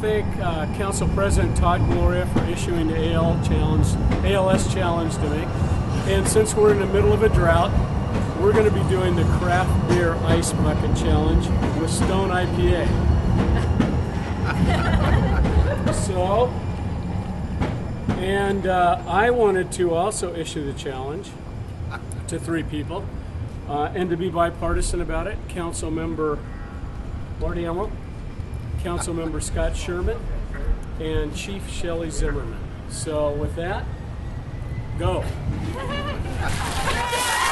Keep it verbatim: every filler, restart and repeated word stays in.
thank uh, Council President Todd, Gloria for issuing the A L challenge, A L S challenge to me. And since we're in the middle of a drought, we're going to be doing the Craft Beer Ice Bucket Challenge with Stone I P A. So, and uh, I wanted to also issue the challenge to three people, uh, and to be bipartisan about it. Councilmember Marti Emerald, Councilmember Scott Sherman, and Chief Shelley Zimmerman. So with that, go.